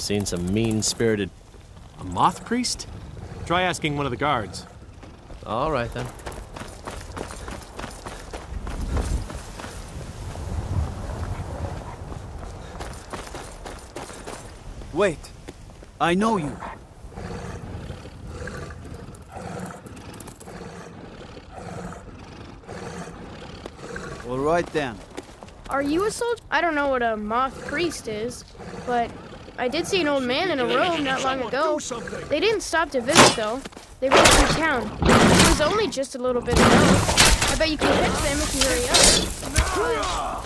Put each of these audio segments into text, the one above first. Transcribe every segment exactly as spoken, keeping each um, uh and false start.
Seen some mean-spirited... A moth priest? Try asking one of the guards. All right, then. Wait. I know you. All right, then. Are you a soldier? I don't know what a moth priest is, but I did see an old man in a robe not long ago. They didn't stop to visit, though. They rode through town. It was only just a little bit of snow. I bet you can catch them if you hurry up.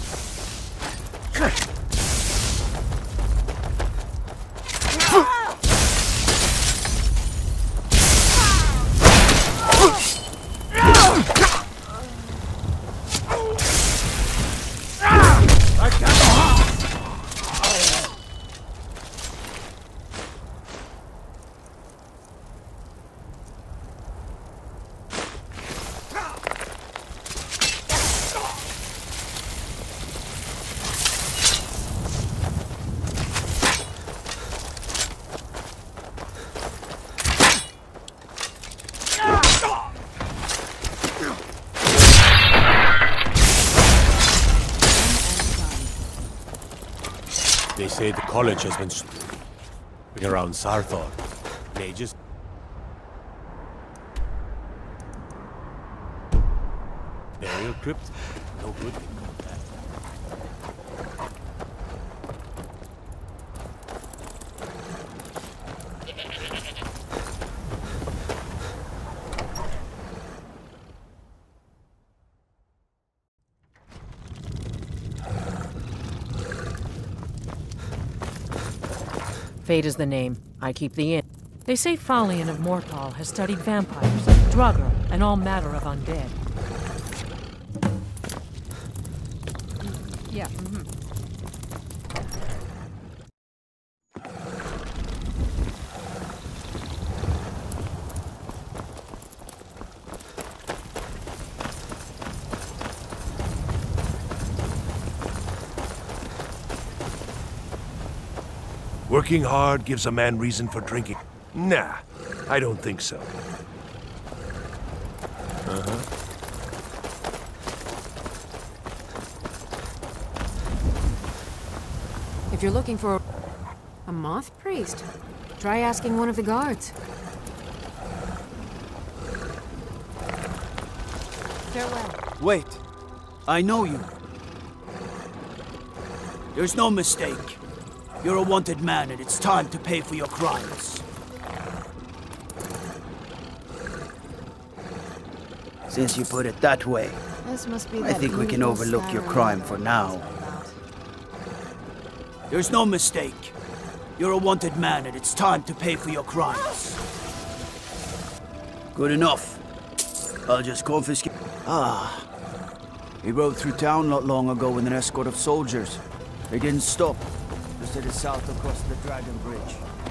They say the college has been been around Sarthor. They just... Burial crypt? No good can come of that. Fate is the name. I keep the inn. They say Falion of Mortal has studied vampires, Draugr, and all manner of undead. Yeah, mm-hmm. Working hard gives a man reason for drinking. Nah, I don't think so. Uh-huh. If you're looking for a moth priest, try asking one of the guards. Farewell. Wait. I know you. There's no mistake. You're a wanted man, and it's time to pay for your crimes. Since you put it that way, This must be I that think we can evil overlook your Skyrim crime for now. was about. There's no mistake. You're a wanted man, and it's time to pay for your crimes. Good enough. I'll just confiscate... Ah. We rode through town not long ago with an escort of soldiers. They didn't stop. Just to the south across the Dragon Bridge.